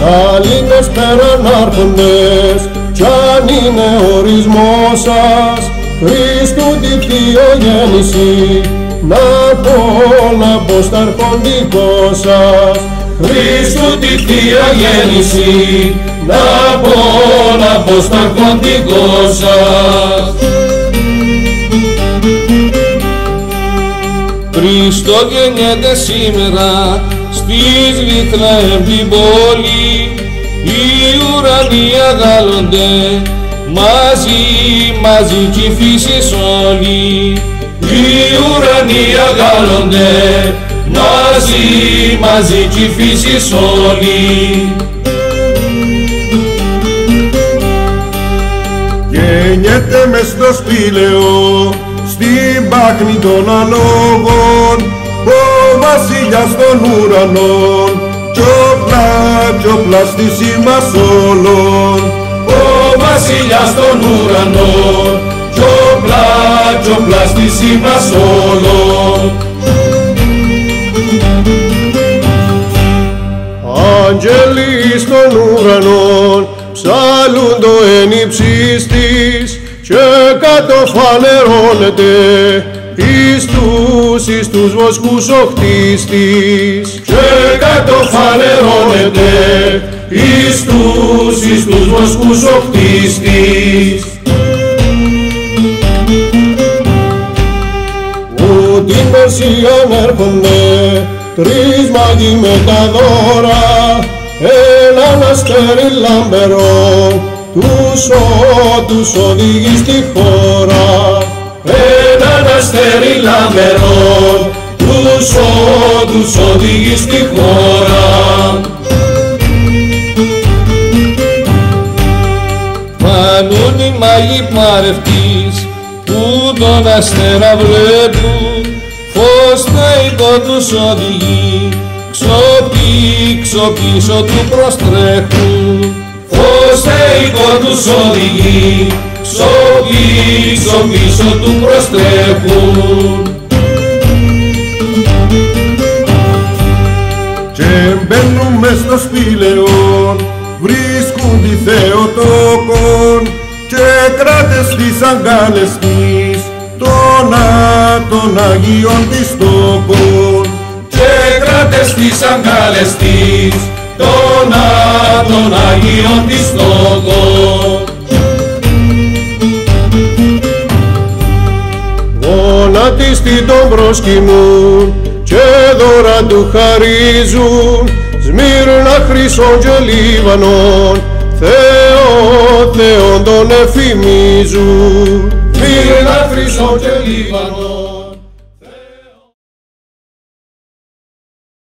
Σαλήνες περανάρχοντες, κι αν είναι ορισμός σας, Χριστού τη Θεογέννηση, να πω στα αρχοντικό σας. Χριστού τη Θεογέννηση, να πω στα αρχοντικό σας. Χριστό γεννιέται σήμερα στις Βηθλεέμ την πόλη, οι ουρανοί αγάλλονται μαζί κι η φύση όλη. Οι ουρανοί αγάλλονται μαζί κι η φύση όλη. Γεννιέται μες στο σπήλαιο, στην πάχνη των αλόγων, ο βασιλιάς των ουρανών, κι όπλα στη σήμας όλων. Ο βασιλιάς των ουρανών, κι όπλα στη σήμας όλων. Άγγελοι των ουρανών, ψαλούν το εν υψής της, και κάτω φανερώνεται εις τους βοσκούς ο χτίστης. Και κάτω φανερώνεται εις τους βοσκούς ο χτίστης. Που την Μεσσίαν έρχονται τρεις μάγοι με τα δώρα, έναν αστέρι λαμπερό, τους οδηγεί στη χώρα. Έναν αστέρι λαμπερό, τους οδηγεί στη χώρα. Φανούν οι μάγοι παρευτής, που τον αστέρα βλέπουν, φως θεϊκό τους οδηγεί, ξω πίσω του προστρέχουν. Φως θεϊκό τους οδηγεί, ξω πίσω του προστρέχουν. Και μπαίνουν μες στο σπήλαιο, βρίσκουν τη Θεοτόκον, και κράτες της αγκάλες της, των Αγίων της τόκων. Και κράτες της αγκάλες της, των Αγίων της τόκων. Γονατίστη τον προσκυνούν, και δώρα του χαρίζουν, Σμύρνα, Χρυσόν και Λίβανον, Θεόν τον εφημίζουν. Σμύρνα, Χρυσόν και Λίβανον,